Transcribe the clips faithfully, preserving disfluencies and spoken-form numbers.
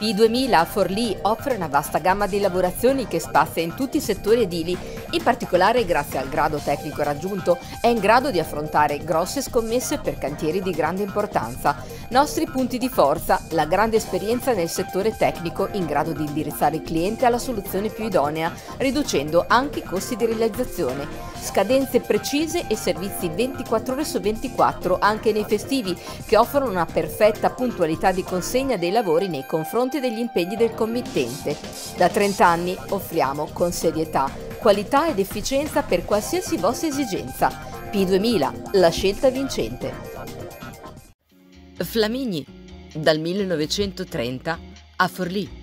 P duemila a Forlì offre una vasta gamma di lavorazioni che spazia in tutti i settori edili. In particolare, grazie al grado tecnico raggiunto, è in grado di affrontare grosse scommesse per cantieri di grande importanza. Nostri punti di forza: la grande esperienza nel settore tecnico, in grado di indirizzare il cliente alla soluzione più idonea, riducendo anche i costi di realizzazione. Scadenze precise e servizi ventiquattro ore su ventiquattro anche nei festivi, che offrono una perfetta puntualità di consegna dei lavori nei confronti degli impegni del committente. Da trenta anni offriamo con serietà, qualità ed efficienza per qualsiasi vostra esigenza. P duemila, la scelta vincente. Flamigni, dal millenovecentotrenta a Forlì.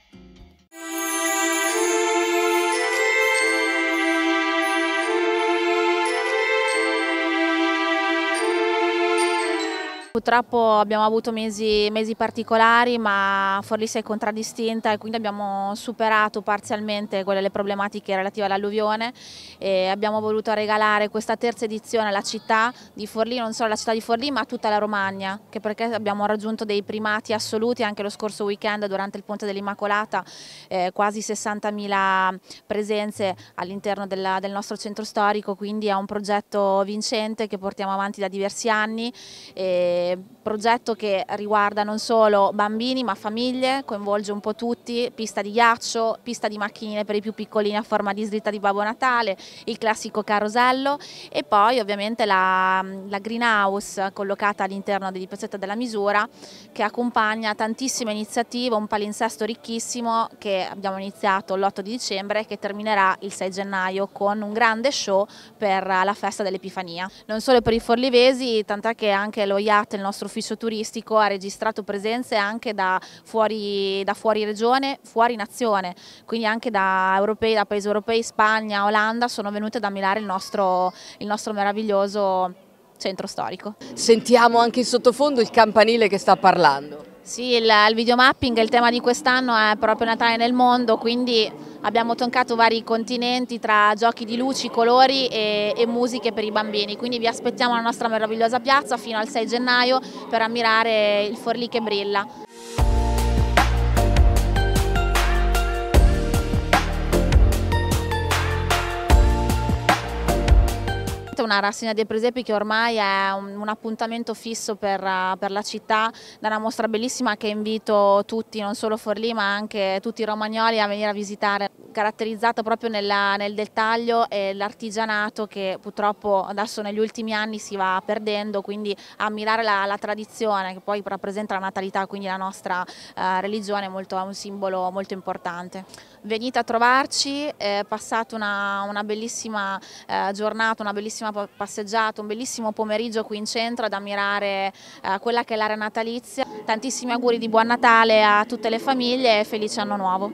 Purtroppo abbiamo avuto mesi, mesi particolari, ma Forlì si è contraddistinta e quindi abbiamo superato parzialmente quelle le problematiche relative all'alluvione e abbiamo voluto regalare questa terza edizione alla città di Forlì, non solo alla città di Forlì ma a tutta la Romagna, che perché abbiamo raggiunto dei primati assoluti anche lo scorso weekend durante il Ponte dell'Immacolata, eh, quasi sessantamila presenze all'interno del nostro centro storico, quindi è un progetto vincente che portiamo avanti da diversi anni. E progetto che riguarda non solo bambini ma famiglie, coinvolge un po' tutti: pista di ghiaccio, pista di macchinine per i più piccolini a forma di slitta di Babbo Natale, il classico carosello e poi ovviamente la, la greenhouse collocata all'interno di Piazzetta della Misura, che accompagna tantissime iniziative, un palinsesto ricchissimo che abbiamo iniziato l'otto di dicembre e che terminerà il sei gennaio con un grande show per la festa dell'Epifania. Non solo per i forlivesi, tant'è che anche lo I A T, il nostro ufficio turistico, ha registrato presenze anche da fuori, da fuori regione, fuori nazione, quindi anche da europei, da paesi europei, Spagna, Olanda, sono venute ad ammirare il nostro, il nostro meraviglioso centro storico. Sentiamo anche in sottofondo il campanile che sta parlando. Sì, il, il videomapping, il tema di quest'anno è proprio Natale nel mondo, quindi abbiamo toccato vari continenti tra giochi di luci, colori e, e musiche per i bambini, quindi vi aspettiamo alla nostra meravigliosa piazza fino al sei gennaio per ammirare il Forlì che brilla. Una rassegna dei presepi che ormai è un, un appuntamento fisso per, per la città, da una mostra bellissima che invito tutti, non solo Forlì ma anche tutti i romagnoli a venire a visitare, caratterizzata proprio nella, nel dettaglio e l'artigianato che purtroppo adesso negli ultimi anni si va perdendo, quindi ammirare la, la tradizione che poi rappresenta la natalità, quindi la nostra eh, religione, è, molto, è un simbolo molto importante. Venite a trovarci, eh, passate una, una bellissima eh, giornata, una bellissima passeggiata, un bellissimo pomeriggio qui in centro ad ammirare eh, quella che è l'area natalizia. Tantissimi auguri di buon Natale a tutte le famiglie e felice anno nuovo.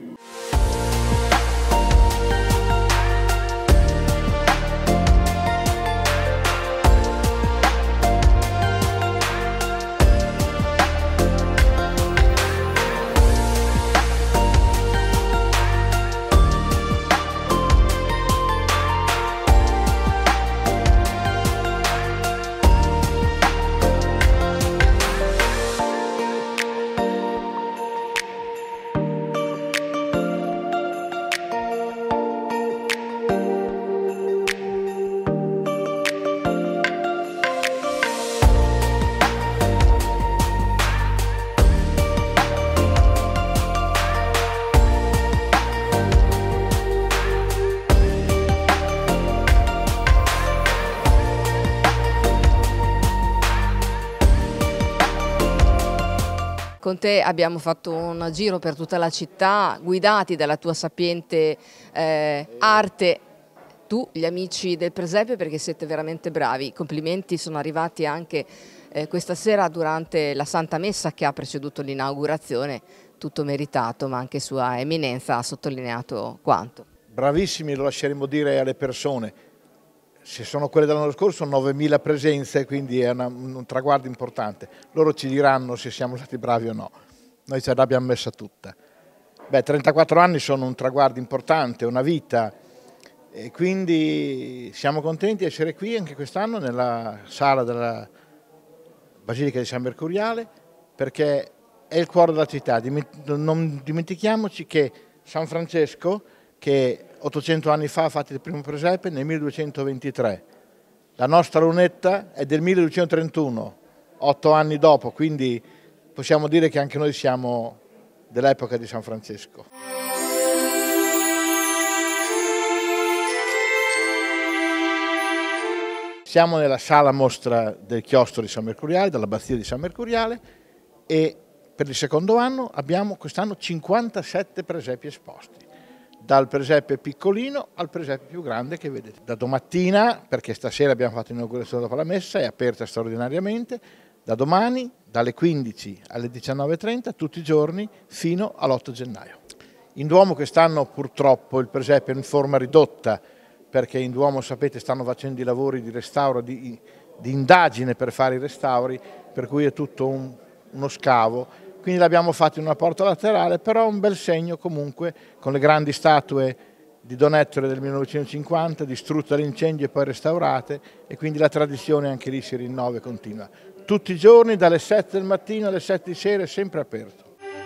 Con te abbiamo fatto un giro per tutta la città, guidati dalla tua sapiente eh, arte, tu, gli amici del Presepe, perché siete veramente bravi. Complimenti sono arrivati anche eh, questa sera durante la Santa Messa che ha preceduto l'inaugurazione, tutto meritato, ma anche Sua Eminenza ha sottolineato quanto. Bravissimi, lo lasceremo dire alle persone. Se sono quelle dell'anno scorso, novemila presenze, quindi è una, un traguardo importante. Loro ci diranno se siamo stati bravi o no. Noi ce l'abbiamo messa tutta. Beh, trentaquattro anni sono un traguardo importante, una vita, e quindi siamo contenti di essere qui anche quest'anno nella sala della Basilica di San Mercuriale, perché è il cuore della città. Non dimentichiamoci che San Francesco, che ottocento anni fa ha fatto il primo presepe, nel milleduecentoventitré. La nostra lunetta è del milleduecentotrentuno, otto anni dopo, quindi possiamo dire che anche noi siamo dell'epoca di San Francesco. Siamo nella sala mostra del chiostro di San Mercuriale, dell'abbazia di San Mercuriale, e per il secondo anno abbiamo quest'anno cinquantasette presepi esposti, dal presepe piccolino al presepe più grande che vedete. Da domattina, perché stasera abbiamo fatto l'inaugurazione dopo la messa, è aperta straordinariamente, da domani dalle quindici alle diciannove e trenta tutti i giorni fino all'otto gennaio. In Duomo quest'anno purtroppo il presepe è in forma ridotta, perché in Duomo, sapete, stanno facendo i lavori di restauro, di, di indagine per fare i restauri, per cui è tutto un, uno scavo, quindi l'abbiamo fatto in una porta laterale, però un bel segno comunque, con le grandi statue di Don Ettore del millenovecentocinquanta, distrutte dall'incendio e poi restaurate, e quindi la tradizione anche lì si rinnova e continua. Tutti i giorni, dalle sette del mattino alle sette di sera, è sempre aperto.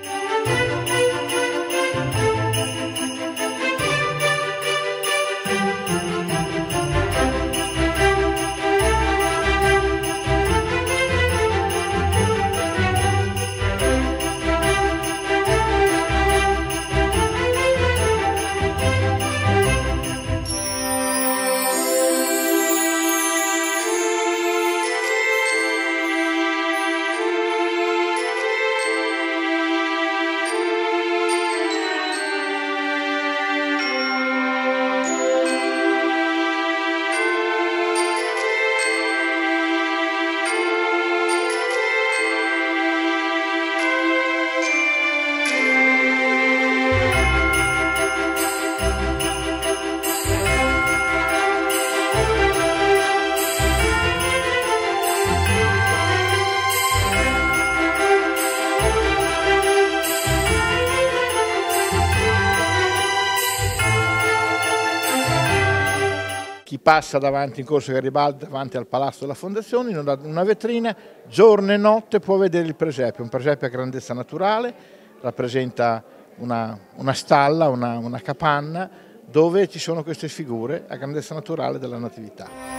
Chi passa davanti in Corso Garibaldi, davanti al Palazzo della Fondazione, in una, una vetrina, giorno e notte può vedere il presepe. Un presepe a grandezza naturale, rappresenta una, una stalla, una, una capanna, dove ci sono queste figure a grandezza naturale della Natività.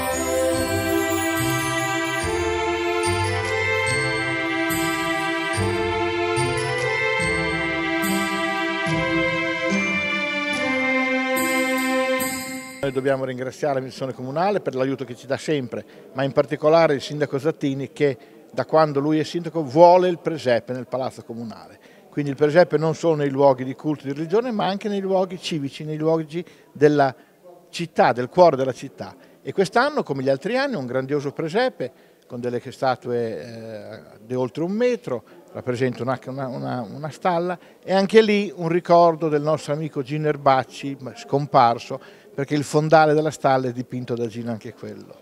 Noi dobbiamo ringraziare l'amministrazione comunale per l'aiuto che ci dà sempre, ma in particolare il sindaco Zattini, che da quando lui è sindaco vuole il presepe nel palazzo comunale. Quindi il presepe non solo nei luoghi di culto e di religione, ma anche nei luoghi civici, nei luoghi della città, del cuore della città. E quest'anno, come gli altri anni, un grandioso presepe con delle statue eh, di oltre un metro, rappresenta una, una, una stalla, e anche lì un ricordo del nostro amico Gino Erbacci, scomparso, perché il fondale della stalla è dipinto da Gino anche quello.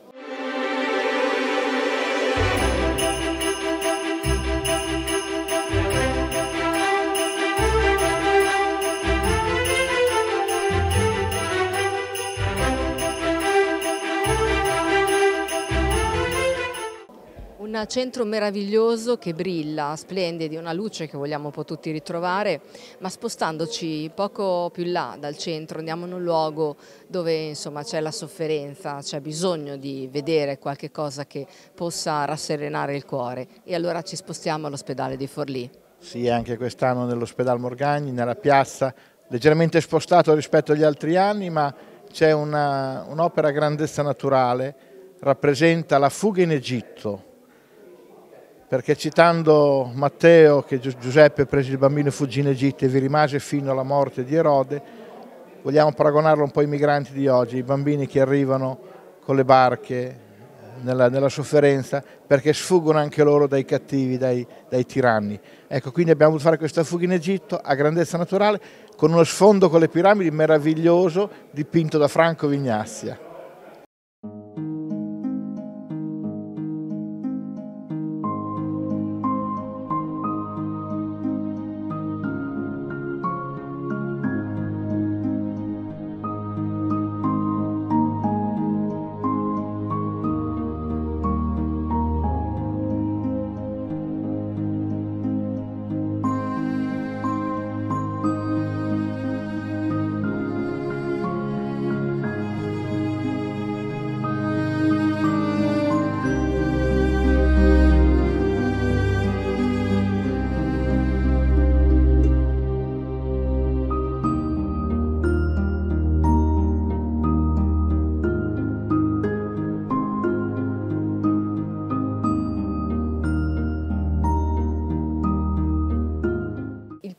Un centro meraviglioso che brilla, splende di una luce che vogliamo un po' tutti ritrovare, ma spostandoci poco più in là dal centro andiamo in un luogo dove insomma c'è la sofferenza, c'è bisogno di vedere qualche cosa che possa rasserenare il cuore, e allora ci spostiamo all'ospedale di Forlì. Sì, anche quest'anno nell'ospedale Morgagni, nella piazza, leggermente spostato rispetto agli altri anni, ma c'è un'opera a grandezza naturale, rappresenta la fuga in Egitto, perché citando Matteo, che Giuseppe prese il bambino e fuggì in Egitto e vi rimase fino alla morte di Erode, vogliamo paragonarlo un po' ai migranti di oggi, i bambini che arrivano con le barche nella, nella sofferenza, perché sfuggono anche loro dai cattivi, dai, dai tiranni. Ecco, quindi abbiamo voluto fare questa fuga in Egitto a grandezza naturale, con uno sfondo con le piramidi meraviglioso, dipinto da Franco Vignazia.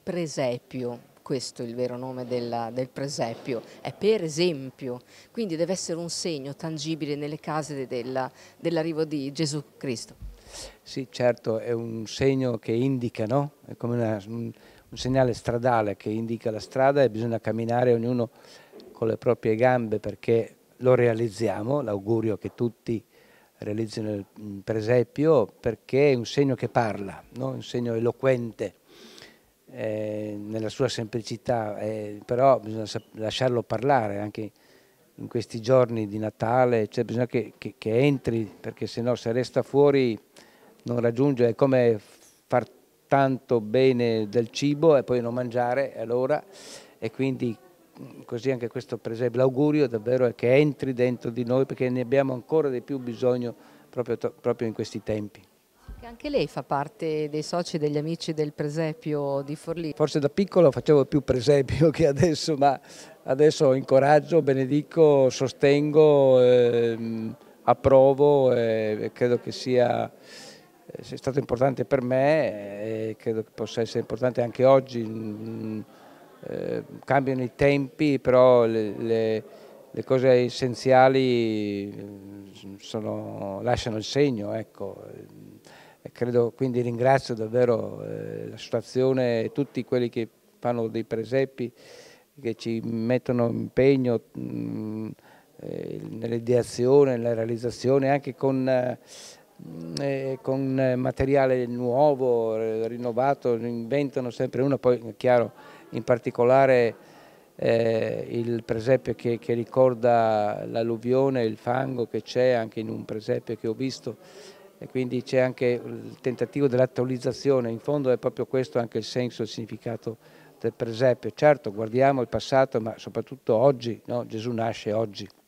presepio. Questo è il vero nome della, del presepio, è per esempio, quindi deve essere un segno tangibile nelle case della, dell'arrivo di Gesù Cristo. Sì, certo, è un segno che indica, no? È come una, un, un segnale stradale che indica la strada e bisogna camminare ognuno con le proprie gambe perché lo realizziamo, l'augurio che tutti realizzino il presepio, perché è un segno che parla, no? Un segno eloquente. Eh, nella sua semplicità, eh, però bisogna lasciarlo parlare anche in questi giorni di Natale, cioè bisogna che, che, che entri, perché se no se resta fuori non raggiunge, è come far tanto bene del cibo e poi non mangiare, allora, e quindi così anche questo per esempio, l'augurio davvero è che entri dentro di noi perché ne abbiamo ancora di più bisogno proprio, proprio in questi tempi. Anche lei fa parte dei soci degli amici del presepio di Forlì? Forse da piccolo facevo più presepio che adesso, ma adesso incoraggio, benedico, sostengo, ehm, approvo e credo che sia, sia stato importante per me e credo che possa essere importante anche oggi. Mm, eh, cambiano i tempi, però le, le, le cose essenziali sono, lasciano il segno, ecco. E credo, quindi ringrazio davvero eh, l'associazione e tutti quelli che fanno dei presepi, che ci mettono impegno mh, eh, nell'ideazione, nella realizzazione, anche con, eh, con materiale nuovo, eh, rinnovato, inventano sempre uno, poi è chiaro, in particolare eh, il presepio che, che ricorda l'alluvione, il fango che c'è anche in un presepio che ho visto, e quindi c'è anche il tentativo dell'attualizzazione, in fondo è proprio questo anche il senso e il significato del presepio. Certo, guardiamo il passato, ma soprattutto oggi, no? Gesù nasce oggi.